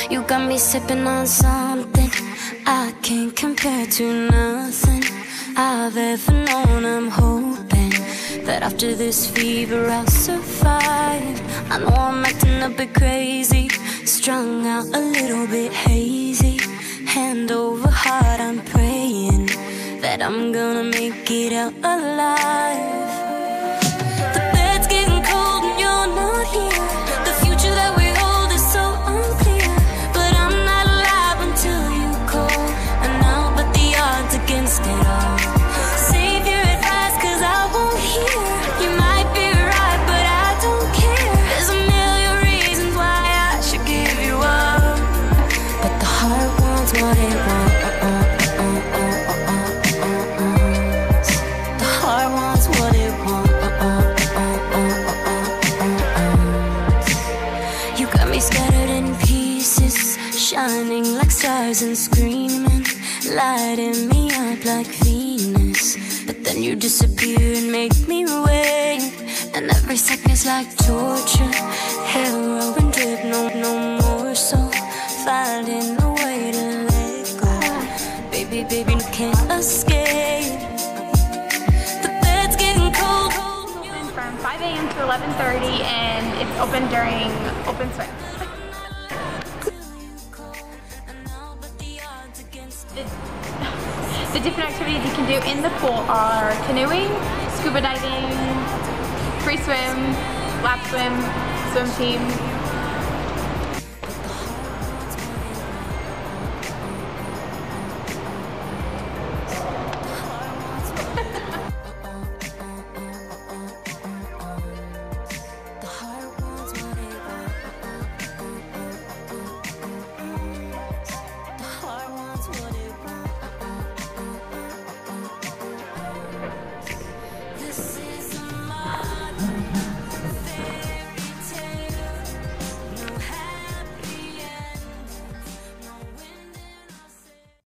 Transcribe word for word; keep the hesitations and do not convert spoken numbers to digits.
You got me sipping on something I can't compare to nothing I've ever known. I'm hoping that after this fever I'll survive. I know I'm acting a bit crazy, strung out a little bit hazy. Hand over heart, I'm praying that I'm gonna make it out alive. The bed's getting cold and you're not here. The future that we hold is so unclear, but I'm not alive until you call, and I'll bet the odds against it all. Save your advice, cause I won't hear. You might be right, but I don't care. There's a million reasons why I should give you up, but the heart wants what it wants. Scattered in pieces, shining like stars and screaming, lighting me up like Venus. But then you disappear and make me wait, and every second's like torture. Heroin drip, no, no more. So finding a way to let go. Baby, baby, you can't escape. The bed's getting cold. Open from five A M to eleven thirty, and it's open during open swim. The, the different activities you can do in the pool are canoeing, scuba diving, free swim, lap swim, swim team,